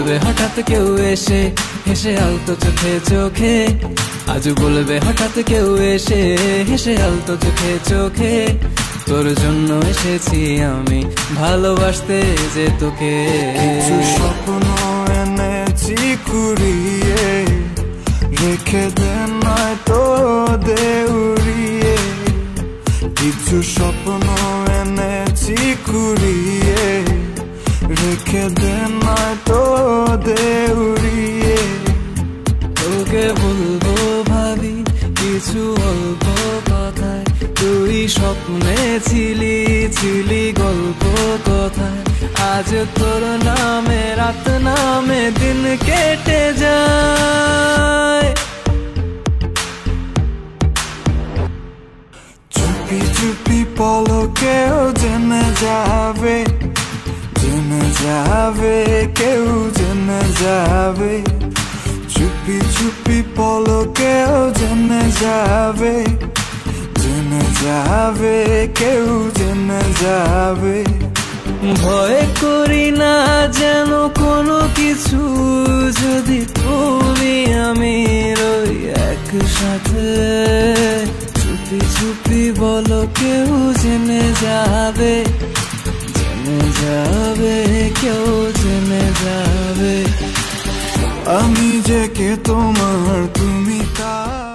বলবে হঠাৎ কেউ এসে হেসে আলতো চোখে চোখে, আজ বলবে হঠাৎ কেউ এসে হেসে আলতো চোখে চোখে, তোর জন্য এসেছি আমি ভালোবাসতে যে তোকে। কিছু স্বপ্ন এনেছি কুড়িয়ে, রেখে দে নয়তো দে উড়িয়ে। কিছু স্বপ্ন এনেছি কুড়িয়ে, রেখে দে নয়তো দে উড়িয়ে। তোকে বলবো ভাবি কিছু অল্প কথায়, তুই স্বপ্নে ছিলি ছিলি গল্প কথায়, আজ তোর নামে রাত নামে দিন কেটে যায়। চুপি চুপি পলকেও জেনে যাবে, জেনে যাবে কেউ জেনে যাবে। চুপি চুপি পলকেও জেনে যাবে, জেনে যাবে কেউ জেনে যাবে। ভয় করি না যেন কোনো কিছু, যদি তুমি আমি রই একসাথে। চুপি চুপি বলো কেউ জেনে যাবে, জেনে যাবে কেউ জেনে যাবে। আমি যে কে তোমার, তুমি তার।